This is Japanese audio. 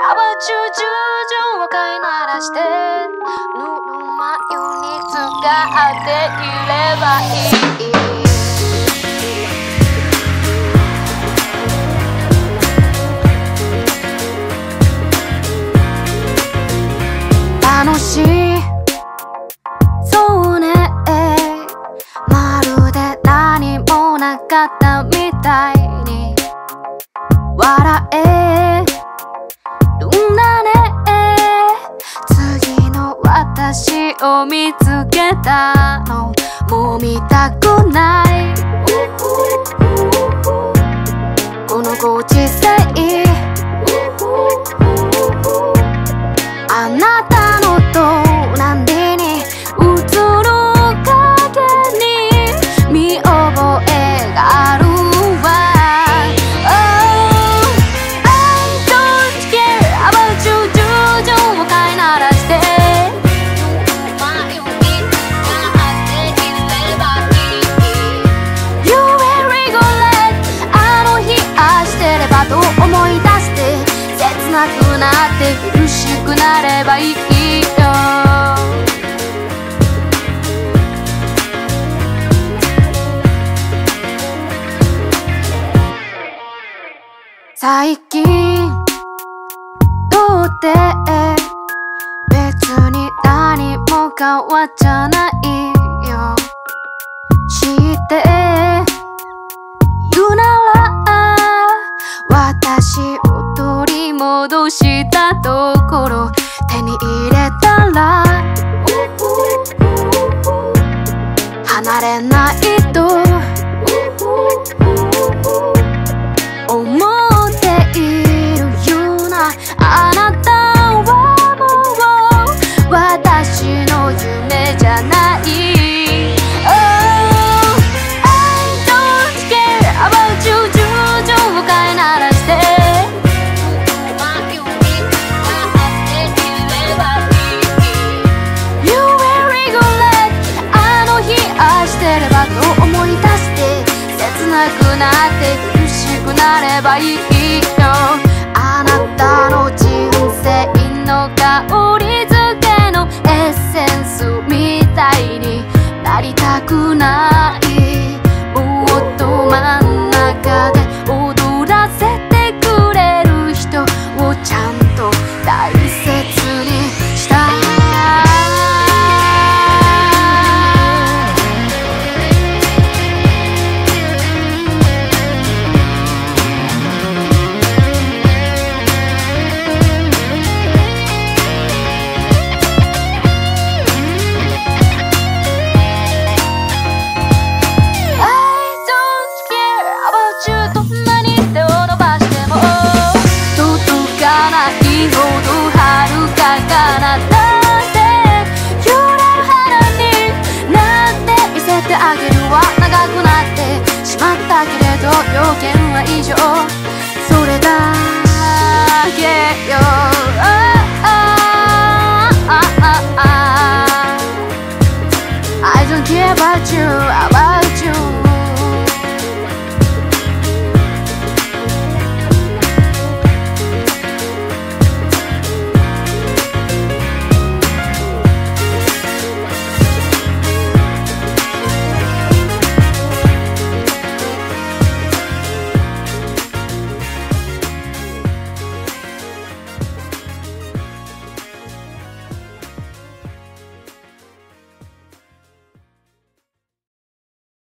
about you 従順を飼いならしてぬるま湯に使っていればいい楽しいそうねまるで何もなかったみたいに笑えるんだね次の私を見つけたのもう見たくないこのご時世あなたの隣に映る影に見覚えがあるわ Oh, I don't care about you 従順を飼いならして前を見つかっていればいい You will regret あの日ああしてればと思い出して切なくなって苦しくなればいいよ最近どうって別に何も変わっちゃないよ知って言うなら私を取り戻したところ手に入れたら離れないと思っているようなあなたはもう私の夢じゃない Oh, I don't care about you 従順を飼いならしてと思い出して切なくなって苦しくなればいいよあなたの人生の香りづけのエッセンスみたいになりたくない